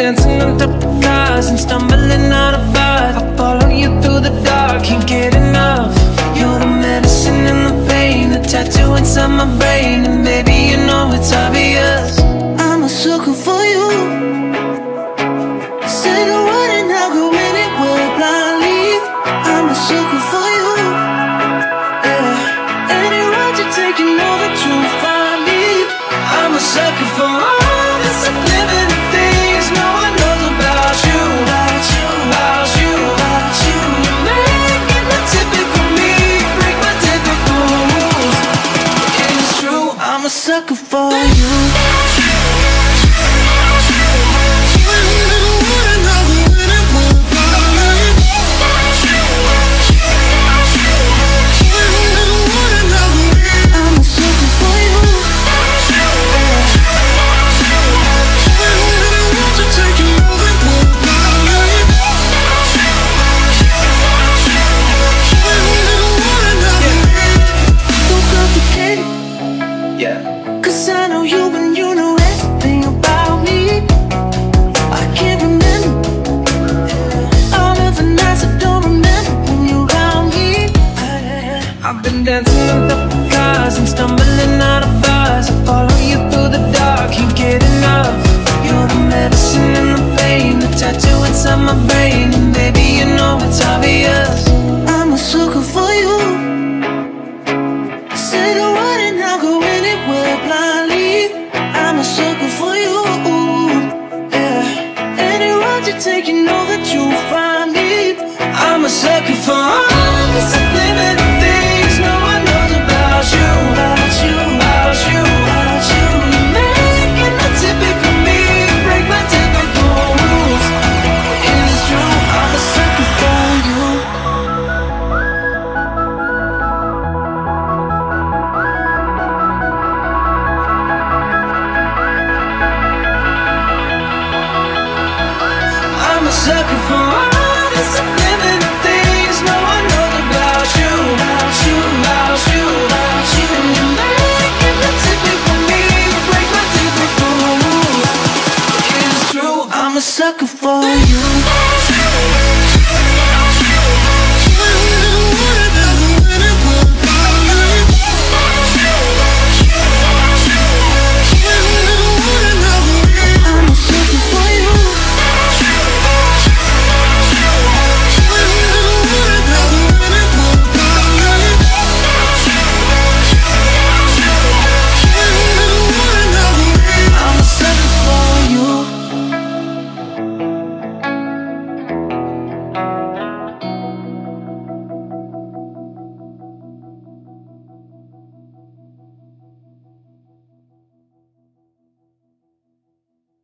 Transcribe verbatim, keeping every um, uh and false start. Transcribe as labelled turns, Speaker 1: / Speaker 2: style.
Speaker 1: dancing on top of cars and stumbling out of bars. I follow you through the dark, can't get enough. You're the medicine and the pain, the tattoo inside my brain. And baby, you know it's obvious, I'm a sucker for you. Say the word and I'll go anywhere blindly. I'm a sucker for you, yeah. Any road you take, you know that you'll find me. I'm a sucker for all the subliminal things no one knows about you, about you, about you, about you. You're making the typical me break my typical rules. It's true, I'm a sucker for you. Cause I know you and you know everything about me. I can't remember all of the nights I don't remember when you're around me. I've been dancing on top of cars and stumbling out of bars. I follow you through the dark, can't get enough. You're the medicine and the pain, the tattoo inside my brain. And baby, you know it's obvious, I'm a sucker for you. Say the word and I'll go anywhere blindly. I'm a sucker for you, yeah. Any road you take, you know that you'll find me. I'm a sucker for all the subliminal things no one knows about you, about you, about you, about you. You're making the typical me break my typical rules. It's true, I'm a sucker for you. I'm a sucker for